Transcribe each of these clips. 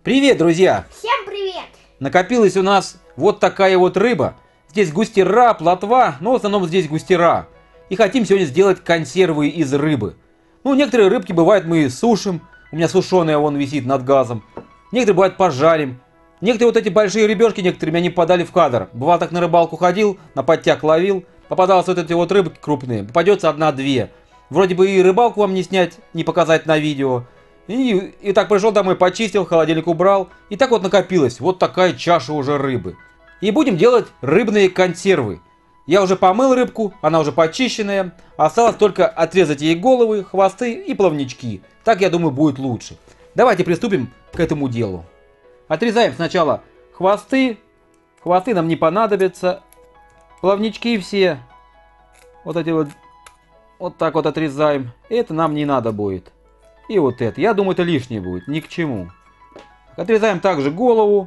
Привет, друзья! Всем привет! Накопилась у нас вот такая вот рыба. Здесь густера, плотва, но в основном здесь густера. И хотим сегодня сделать консервы из рыбы. Ну, некоторые рыбки бывают мы сушим. У меня сушеная вон висит над газом. Некоторые бывают пожарим. Некоторые вот эти большие рыбешки, некоторые меня не попадали в кадр. Бывало так, на рыбалку ходил, на подтяг ловил. Попадалось вот эти вот рыбки крупные. Попадется одна-две. Вроде бы и рыбалку вам не снять, не показать на видео. И так пришел домой, почистил, холодильник убрал. И так вот накопилось. Вот такая чаша уже рыбы. И будем делать рыбные консервы. Я уже помыл рыбку, она уже почищенная. Осталось только отрезать ей головы, хвосты и плавнички. Так, я думаю, будет лучше. Давайте приступим к этому делу. Отрезаем сначала хвосты. Хвосты нам не понадобятся. Плавнички все. Вот эти вот так вот отрезаем. Это нам не надо будет. И вот это. Я думаю, это лишнее будет. Ни к чему. Отрезаем также голову.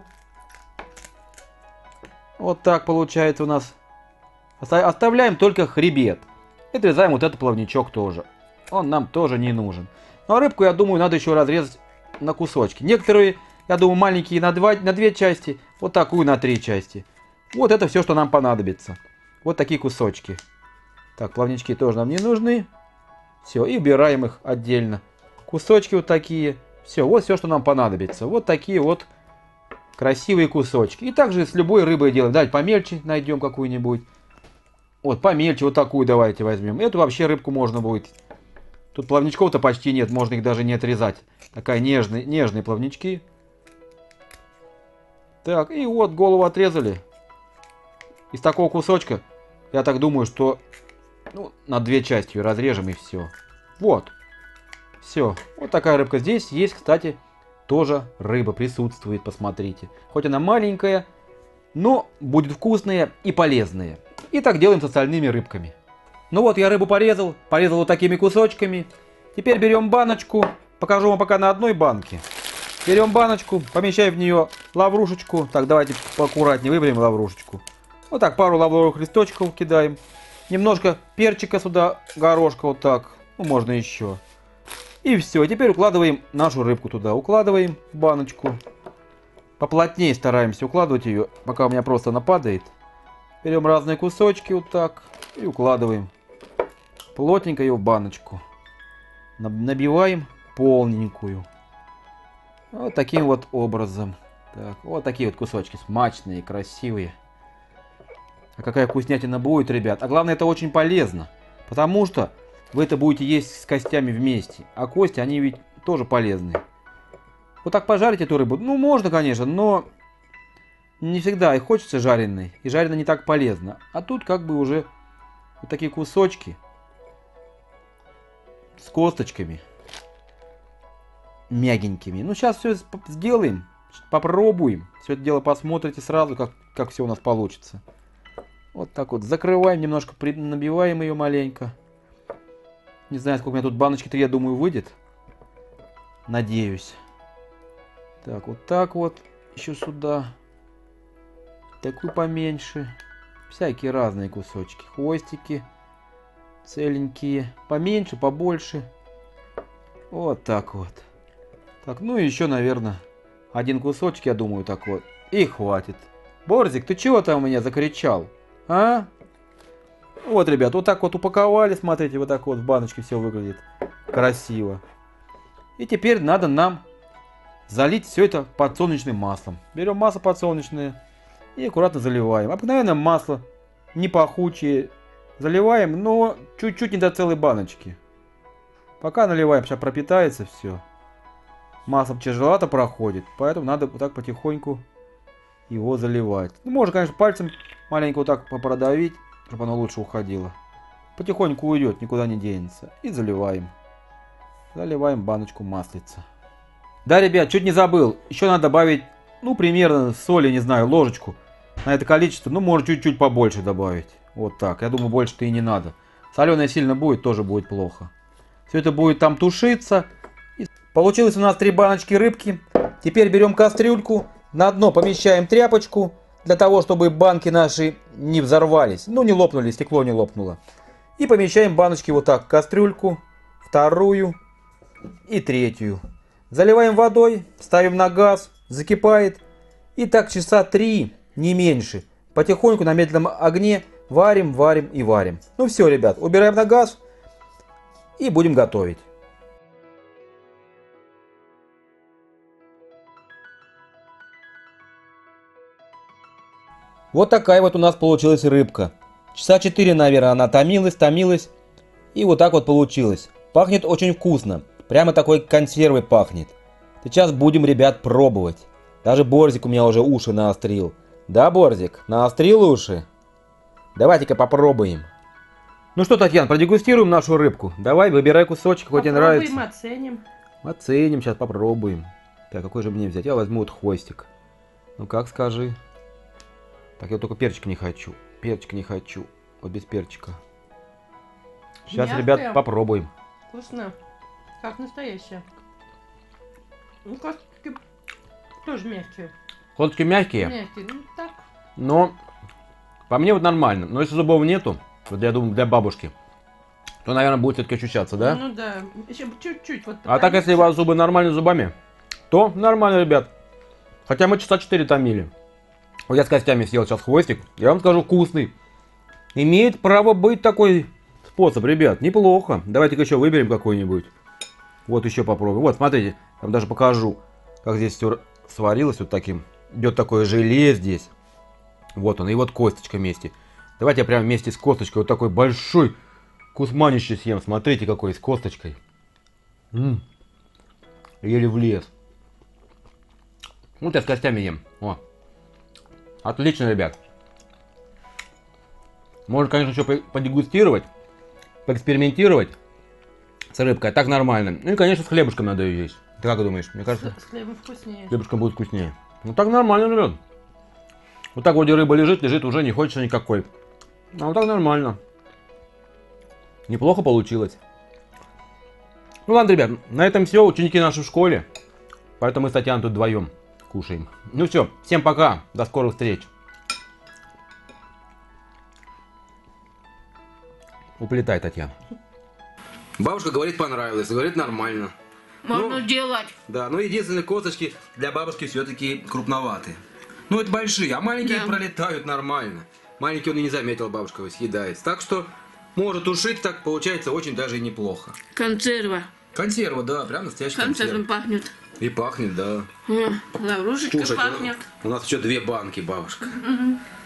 Вот так получается у нас. Оставляем только хребет. И отрезаем вот этот плавничок тоже. Он нам тоже не нужен. Ну а рыбку, я думаю, надо еще разрезать на кусочки. Некоторые, я думаю, маленькие на две части. Вот такую на 3 части. Вот это все, что нам понадобится. Вот такие кусочки. Так, плавнички тоже нам не нужны. Все, и убираем их отдельно. Кусочки вот такие. Все, вот все, что нам понадобится. Вот такие вот красивые кусочки. И также с любой рыбой делаем. Давайте помельче найдем какую-нибудь. Вот помельче, вот такую давайте возьмем. Эту вообще рыбку можно будет. Тут плавничков-то почти нет, можно их даже не отрезать. Такая нежные плавнички. Так, и вот голову отрезали. Из такого кусочка, я так думаю, что на 2 части ее разрежем и все. Вот. Все. Вот такая рыбка. Здесь есть, кстати, тоже рыба присутствует, посмотрите. Хоть она маленькая, но будет вкусная и полезная. И так делаем с остальными рыбками. Ну вот, я рыбу порезал вот такими кусочками. Теперь берем баночку. Покажу вам пока на одной банке. Берем баночку, помещаем в нее лаврушечку. Так, давайте поаккуратнее выберем лаврушечку. Вот так, пару лавровых листочков кидаем. Немножко перчика сюда, горошка вот так. Ну, можно еще. И все, теперь укладываем нашу рыбку туда. Укладываем в баночку. Поплотнее стараемся укладывать ее, пока у меня просто она падает. Берем разные кусочки вот так и укладываем плотненько ее в баночку. Набиваем полненькую. Вот таким вот образом. Так, вот такие вот кусочки смачные, красивые. А какая вкуснятина будет, ребят. А главное, это очень полезно. Потому что вы это будете есть с костями вместе. А кости, они ведь тоже полезные. Вот так пожарить эту рыбу. Ну, можно, конечно, но не всегда и хочется жареной. И жареной не так полезно. А тут как бы уже вот такие кусочки с косточками. Мягенькими. Ну, сейчас все сделаем. Попробуем. Все это дело посмотрите сразу, как все у нас получится. Вот так вот. Закрываем немножко, набиваем ее маленько. Не знаю, сколько у меня тут баночки 3, я думаю, выйдет. Надеюсь. Так вот. Еще сюда. Такую поменьше. Всякие разные кусочки. Хвостики. Целенькие. Поменьше, побольше. Вот так вот. Так, ну и еще, наверное, один кусочек, я думаю, так вот. И хватит. Борзик, ты чего там у меня закричал? А? Вот, ребят, вот так вот упаковали, смотрите, вот так вот в баночке все выглядит красиво. И теперь надо нам залить все это подсолнечным маслом. Берем масло подсолнечное и аккуратно заливаем. Обыкновенное масло, не пахучее. Заливаем, но чуть-чуть не до целой баночки. Пока наливаем, сейчас пропитается все. Масло тяжеловато проходит, поэтому надо вот так потихоньку его заливать. Ну, можно, конечно, пальцем маленько вот так продавить, чтобы оно лучше уходило. Потихоньку уйдет, никуда не денется. И заливаем. Заливаем баночку маслица. Да, ребят, чуть не забыл. Еще надо добавить, ну, примерно соли, не знаю, ложечку. На это количество, ну, может, чуть-чуть побольше добавить. Вот так. Я думаю, больше-то и не надо. Соленое сильно будет, тоже будет плохо. Все это будет там тушиться. Получилось у нас 3 баночки рыбки. Теперь берем кастрюльку. На дно помещаем тряпочку. Для того, чтобы банки наши не взорвались. Ну, не лопнули, стекло не лопнуло. И помещаем баночки вот так. Кастрюльку, вторую и третью. Заливаем водой, ставим на газ. закипает. И так часа 3, не меньше. Потихоньку на медленном огне варим, варим и варим. Ну все, ребят, убираем на газ и будем готовить. Вот такая вот у нас получилась рыбка. Часа 4, наверное, она томилась. И вот так вот получилось. Пахнет очень вкусно. Прямо такой консервой пахнет. Сейчас будем, ребят, пробовать. Даже Борзик у меня уже уши наострил. Да, Борзик, наострил уши? Давайте-ка попробуем. Ну что, Татьяна, продегустируем нашу рыбку. Давай, выбирай кусочек, какой тебе нравится. Попробуем, оценим. Оценим, сейчас попробуем. Так, какой же мне взять? Я возьму вот хвостик. Ну как, скажи. Так, я только перчик не хочу. Перчик не хочу. Вот без перчика. Сейчас, Мягкая. ребят, попробуем. Вкусно. Как настоящая. Ну, косточки тоже мягкие. Косточки мягкие, Мягкие, ну так. но по мне вот нормально. Но если зубов нету, вот я думаю, для бабушки, то, наверное, будет все-таки ощущаться, да? Ну да, еще чуть-чуть вот. А так, если у вас зубы нормальные зубами, то нормально, ребят. Хотя мы часа 4 томили. Вот я с костями съел сейчас хвостик. Я вам скажу, вкусный. Имеет право быть такой способ, ребят. Неплохо. Давайте-ка еще выберем какой-нибудь. Вот еще попробуем. Вот, смотрите, я вам даже покажу, как здесь все сварилось вот таким. Идет такое желе здесь. Вот он, и вот косточка вместе. Давайте я прям вместе с косточкой вот такой большой кусманище съем. Смотрите, какой с косточкой. Еле влез. Вот я с костями ем. О. Отлично, ребят. Можно, конечно, еще подегустировать, поэкспериментировать с рыбкой. А так нормально. Ну и, конечно, с хлебушком надо ее есть. Ты как думаешь? Мне кажется, С хлебом вкуснее. хлебушком будет вкуснее. Ну так нормально, ребят. Вот так вроде рыба лежит, уже не хочется никакой. А вот так нормально. Неплохо получилось. Ну ладно, ребят, на этом все. Ученики наши в школе. Поэтому мы с Татьяной тут вдвоем кушаем. Ну все, всем пока. До скорых встреч. Уплетай, Татьяна. Бабушка говорит, понравилось, говорит, нормально. Можно делать. Да, но единственные косточки для бабушки все-таки крупноватые. Ну, это большие, а маленькие пролетают нормально. Маленький он и не заметил, бабушка его съедает. Так что может тушить, так получается очень даже и неплохо. Консерва. Консерва, да, прям настоящая Консервом консерва. пахнет. И пахнет, да. Лаврушечка Кушать, пахнет. у нас еще 2 банки, бабушка.